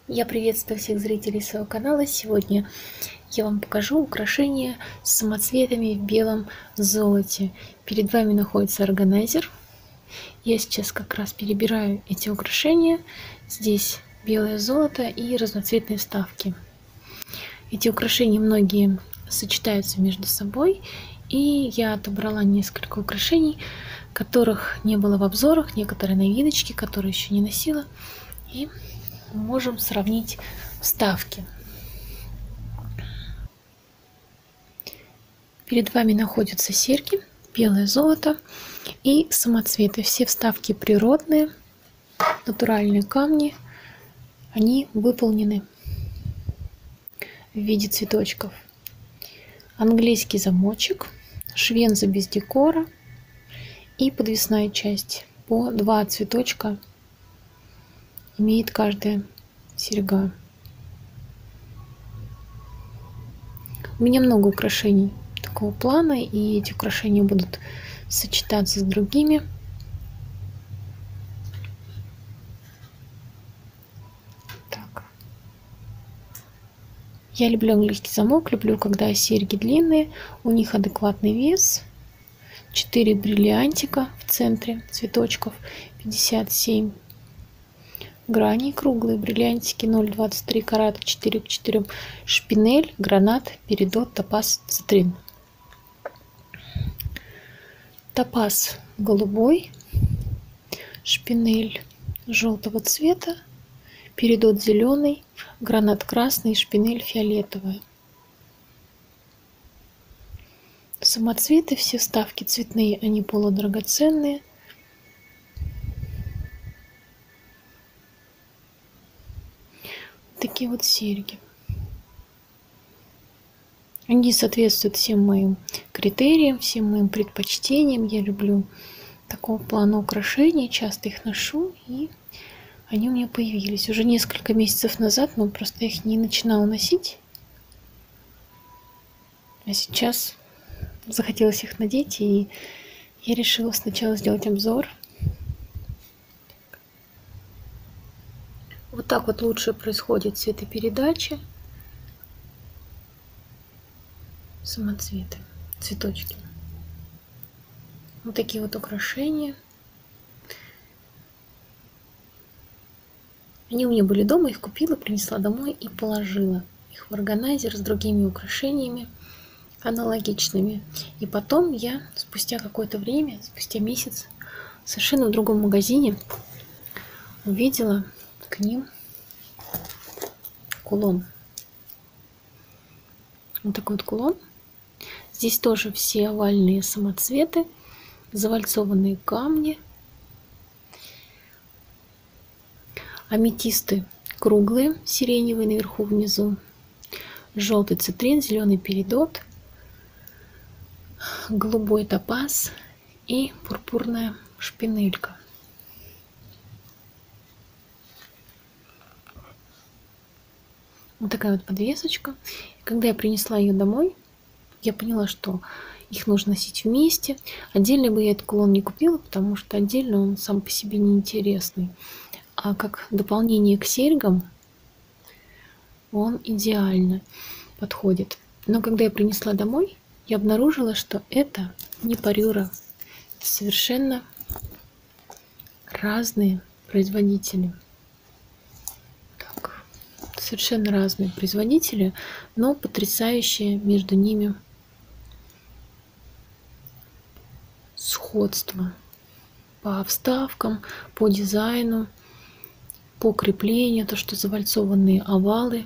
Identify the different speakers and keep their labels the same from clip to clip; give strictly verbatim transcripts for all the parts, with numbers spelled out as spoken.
Speaker 1: Я приветствую всех зрителей своего канала. Сегодня я вам покажу украшения с самоцветами в белом золоте. Перед вами находится органайзер. Я сейчас как раз перебираю эти украшения. Здесь белое золото и разноцветные вставки. Эти украшения многие сочетаются между собой. И я отобрала несколько украшений, которых не было в обзорах, некоторые новиночки, которые еще не носила. И можем сравнить вставки. Перед вами находятся серьги, белое золото и самоцветы. Все вставки природные, натуральные камни. Они выполнены в виде цветочков. Английский замочек, швенза без декора и подвесная часть. По два цветочка имеет каждая серьга. У меня много украшений такого плана, и эти украшения будут сочетаться с другими. Так. Я люблю английский замок, люблю, когда серьги длинные, у них адекватный вес. четыре бриллиантика в центре цветочков, пятьдесят семь граней круглые, бриллиантики ноль целых двадцать три карата, четыре к четырем, шпинель, гранат, перидот, топаз, цитрин. Топаз голубой, шпинель желтого цвета, перидот зеленый, гранат красный, шпинель фиолетовая. Самоцветы, все вставки цветные, они полудрагоценные. Такие вот серьги. Они соответствуют всем моим критериям, всем моим предпочтениям. Я люблю такого плана украшения, часто их ношу, и они у меня появились уже несколько месяцев назад, но просто я их не начинала носить. А сейчас захотелось их надеть, и я решила сначала сделать обзор. Вот так вот лучше происходит цветопередача. Самоцветы, цветочки. Вот такие вот украшения. Они у меня были дома, их купила, принесла домой и положила их в органайзер с другими украшениями аналогичными. И потом я спустя какое-то время, спустя месяц, совершенно в другом магазине увидела к ним кулон. Вот такой вот кулон. Здесь тоже все овальные самоцветы, завальцованные камни, аметисты круглые, сиреневые наверху, внизу, желтый цитрин, зеленый перидот, голубой топаз и пурпурная шпинелька. Вот такая вот подвесочка. Когда я принесла ее домой, я поняла, что их нужно носить вместе. Отдельно бы я этот кулон не купила, потому что отдельно он сам по себе неинтересный. А как дополнение к серьгам он идеально подходит. Но когда я принесла домой, я обнаружила, что это не парюра. Совершенно разные производители. Так, совершенно разные производители, но потрясающее между ними сходство по вставкам, по дизайну, по креплению, то, что завальцованные овалы.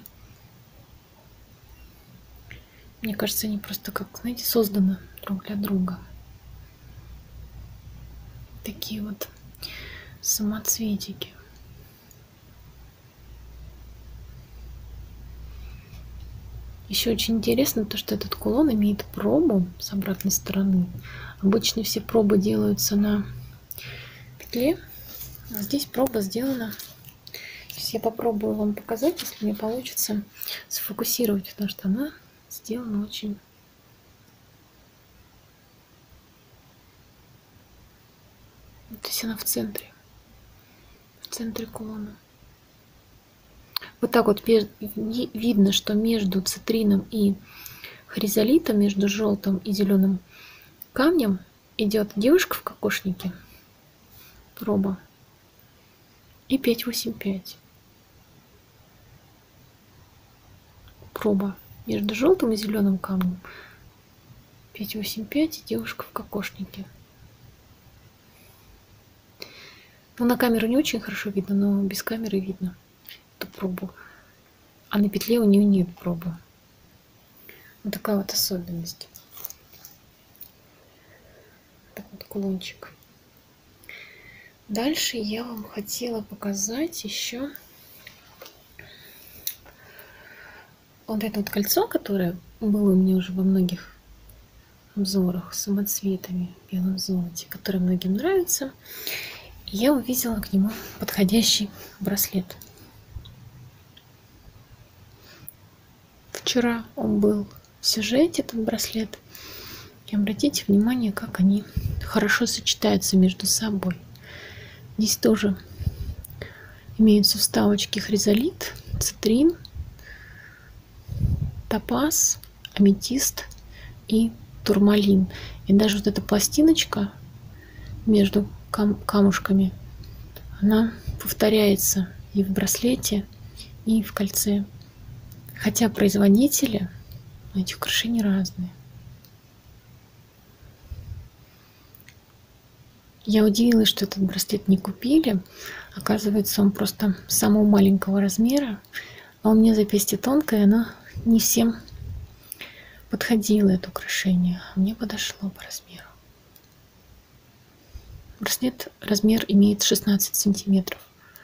Speaker 1: Мне кажется, они просто, как, знаете, созданы друг для друга. Такие вот самоцветики. Еще очень интересно то, что этот кулон имеет пробу с обратной стороны. Обычно все пробы делаются на петле, а здесь проба сделана. Сейчас я попробую вам показать, если мне получится сфокусировать, потому что она сделана очень... То есть она в центре, в центре кулона. Вот так вот видно, что между цитрином и хризолитом, между желтым и зеленым камнем идет девушка в кокошнике. Проба. И пять восемь пять. Проба. Между желтым и зеленым камнем. пять восемь пять и девушка в кокошнике. Ну, на камеру не очень хорошо видно, но без камеры видно эту пробу. А на петле у нее нет пробы. Вот такая вот особенность. Так вот кулончик. Дальше я вам хотела показать еще вот это вот кольцо, которое было у меня уже во многих обзорах с самоцветами в белом золоте, которое многим нравится. И я увидела к нему подходящий браслет. Вчера он был в сюжете, этот браслет. И обратите внимание, как они хорошо сочетаются между собой. Здесь тоже имеются вставочки хризолит, цитрин, топаз, аметист и турмалин. И даже вот эта пластиночка между кам камушками, она повторяется и в браслете, и в кольце. Хотя производители этих украшений разные. Я удивилась, что этот браслет не купили. Оказывается, он просто самого маленького размера. А у меня запястье тонкое, оно не всем подходило, это украшение. А мне подошло по размеру. Браслет размер имеет шестнадцать сантиметров.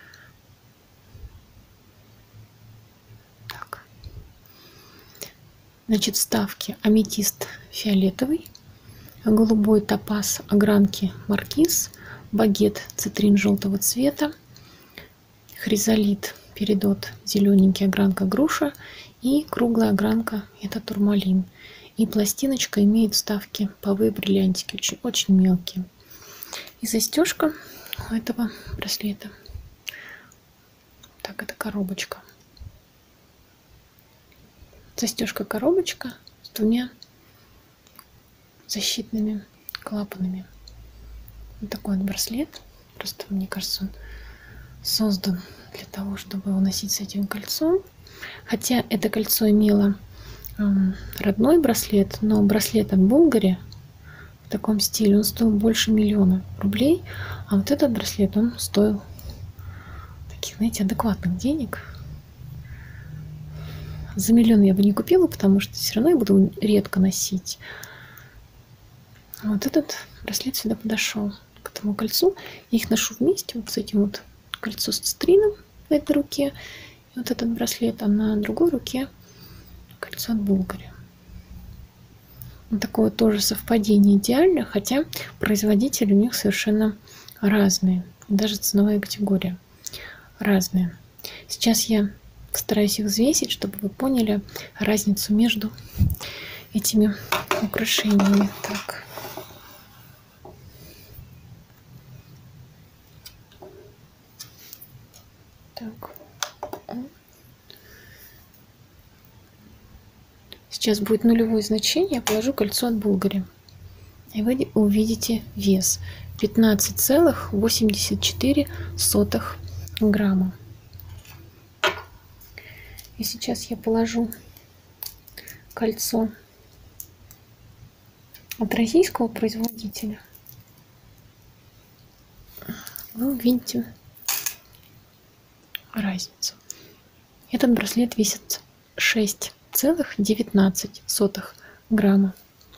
Speaker 1: Так. Значит, вставки: аметист фиолетовый, голубой топаз огранки маркиз, багет цитрин желтого цвета, хризолит передот зелененький огранка груша и круглая огранка это турмалин. И пластиночка имеет вставки павы бриллиантики, очень, очень мелкие. И застежка у этого браслета. Так, это коробочка. Застежка коробочка с двумя защитными клапанами. Вот такой вот браслет. Просто, мне кажется, он создан для того, чтобы его носить с этим кольцом. Хотя это кольцо имело э, родной браслет, но браслет от Булгари в таком стиле, он стоил больше миллиона рублей. А вот этот браслет, он стоил таких, знаете, адекватных денег. За миллион я бы не купила, потому что все равно я буду редко носить. А вот этот браслет сюда подошел к этому кольцу. Я их ношу вместе, вот с этим вот кольцо с цитрином на этой руке. И вот этот браслет, а на другой руке кольцо от Булгари. Вот такое тоже совпадение идеально, хотя производители у них совершенно разные. Даже ценовая категория разная. Сейчас я постараюсь их взвесить, чтобы вы поняли разницу между этими украшениями. Так. Так. Сейчас будет нулевое значение, я положу кольцо от Булгари. И вы увидите вес пятнадцать целых восемьдесят четыре сотых грамма. И сейчас я положу кольцо от российского производителя. Вы увидите разницу. Этот браслет весит шесть целых девятнадцать сотых грамма.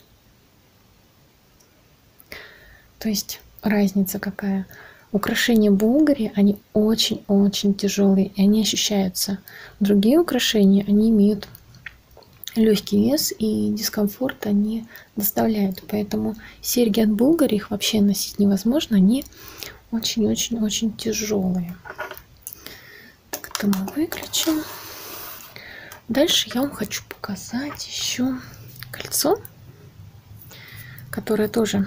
Speaker 1: То есть разница какая. Украшения Булгари, они очень-очень тяжелые, и они ощущаются. Другие украшения, они имеют легкий вес, и дискомфорт они доставляют. Поэтому серьги от Булгари, их вообще носить невозможно, они очень-очень-очень тяжелые. Так, это мы выключим. Дальше я вам хочу показать еще кольцо, которое тоже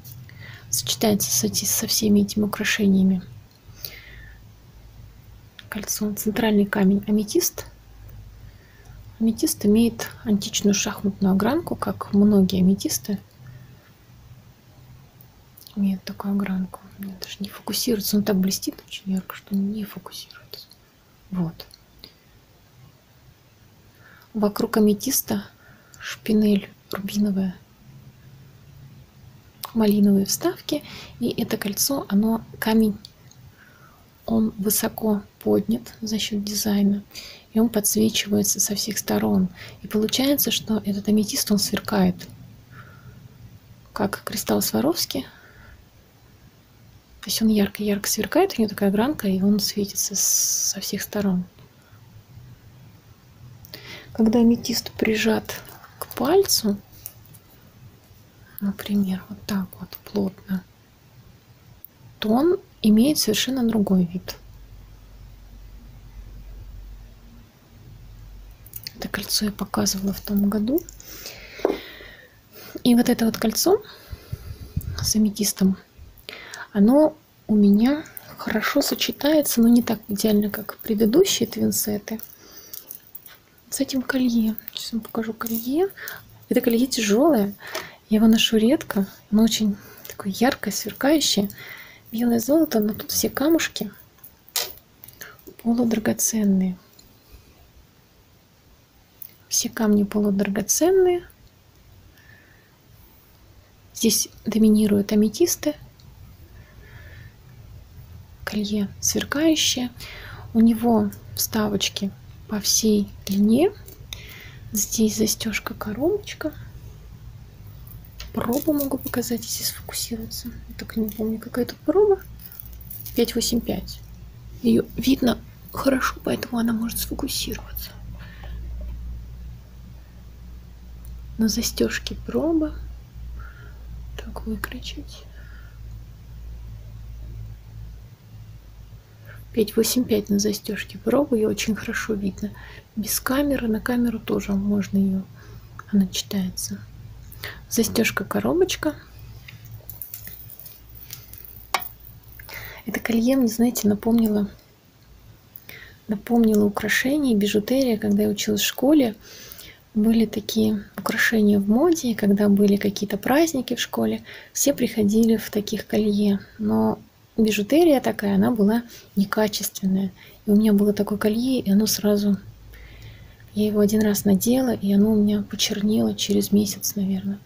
Speaker 1: сочетается со всеми этими украшениями. кольцо. Центральный камень аметист. Аметист имеет античную шахматную огранку, как многие аметисты имеют такую огранку. Мне даже не фокусируется. Он так блестит очень ярко, что не фокусируется. Вот. Вокруг аметиста шпинель рубиновая, малиновые вставки. И это кольцо, оно камень, он высоко поднят за счет дизайна. И он подсвечивается со всех сторон. И получается, что этот аметист, он сверкает. Как кристалл Сваровски. То есть он ярко-ярко сверкает, у него такая гранка, и он светится со всех сторон. Когда аметист прижат к пальцу, например, вот так вот плотно, то он имеет совершенно другой вид. Это кольцо я показывала в том году. И вот это вот кольцо с аметистом, оно у меня хорошо сочетается, но не так идеально, как предыдущие твинсеты, с этим колье. Сейчас вам покажу колье. Это колье тяжелое, я его ношу редко, но очень такое яркое, сверкающее. Белое золото, но тут все камушки полудрагоценные. Все камни полудрагоценные. Здесь доминируют аметисты. Колье сверкающее. У него вставочки по всей длине. Здесь застежка, коробочка. Пробу могу показать, если сфокусироваться. Я только не помню, какая тут проба. пять восемь пять. Ее видно хорошо, поэтому она может сфокусироваться. На застежке проба. Так, выключить. пять восемь пять на застежке пробы, ее очень хорошо видно. Без камеры, на камеру тоже можно ее, она читается. Застежка, коробочка. Это колье мне, знаете, напомнило, напомнило украшения, бижутерия. Когда я училась в школе, были такие украшения в моде, и когда были какие-то праздники в школе, все приходили в таких колье. Но бижутерия такая, она была некачественная. И у меня было такое колье, и оно сразу... Я его один раз надела, и оно у меня почернело через месяц, наверное.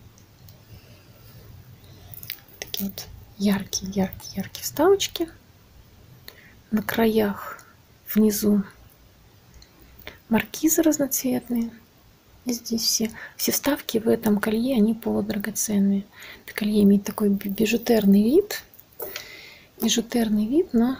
Speaker 1: Такие вот яркие, яркие, яркие вставочки. На краях, внизу маркизы разноцветные. И здесь все, все вставки в этом колье, они полудрагоценные. Это колье имеет такой бижутерный вид. Бижутерный вид, но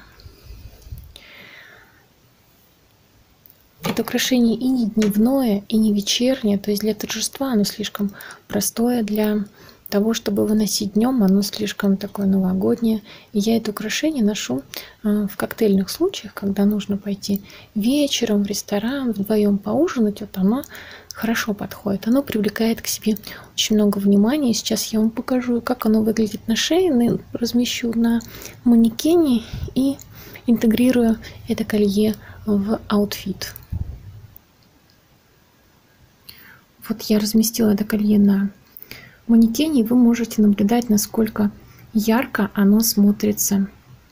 Speaker 1: это украшение и не дневное, и не вечернее. То есть для торжества оно слишком простое, для того, чтобы выносить днем, оно слишком такое новогоднее. И я это украшение ношу в коктейльных случаях, когда нужно пойти вечером в ресторан, вдвоем поужинать. Вот оно хорошо подходит. Оно привлекает к себе очень много внимания. Сейчас я вам покажу, как оно выглядит на шее. Размещу на манекене и интегрирую это колье в аутфит. Вот я разместила это колье на манекене, и вы можете наблюдать, насколько ярко оно смотрится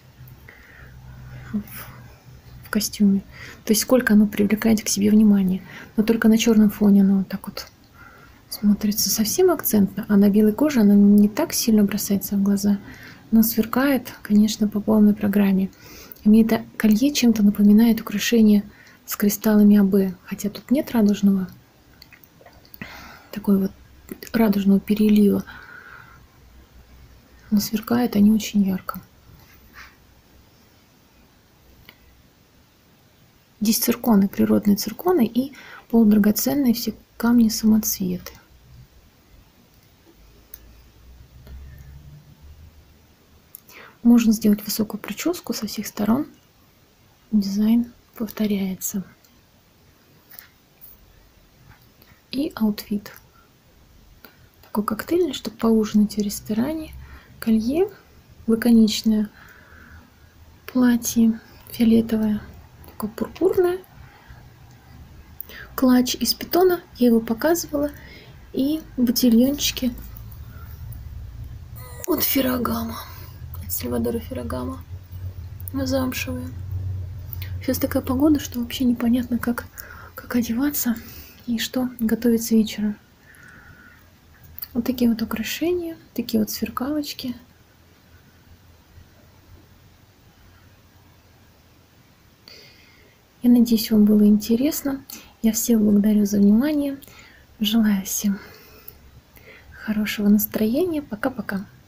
Speaker 1: в костюме. То есть сколько оно привлекает к себе внимание. Но только на черном фоне оно вот так вот смотрится совсем акцентно, а на белой коже оно не так сильно бросается в глаза, но сверкает, конечно, по полной программе. И мне это колье чем-то напоминает украшение с кристаллами АБ, хотя тут нет радужного, такой вот радужного перелива, но сверкают они очень ярко. Здесь цирконы, природные цирконы и полудрагоценные все камни-самоцветы. Можно сделать высокую прическу со всех сторон. Дизайн повторяется. И аутфит. Такой коктейльный, чтобы поужинать в ресторане. Колье, лаконичное платье фиолетовое такое пурпурное. Клатч из питона, я его показывала. И ботильончики от Ferragamo, от Сальвадора Ferragamo, замшевые. Сейчас такая погода, что вообще непонятно, как, как одеваться и что готовиться вечером. Вот такие вот украшения, такие вот сверкалочки. Я надеюсь, вам было интересно. Я всех благодарю за внимание. Желаю всем хорошего настроения. Пока-пока.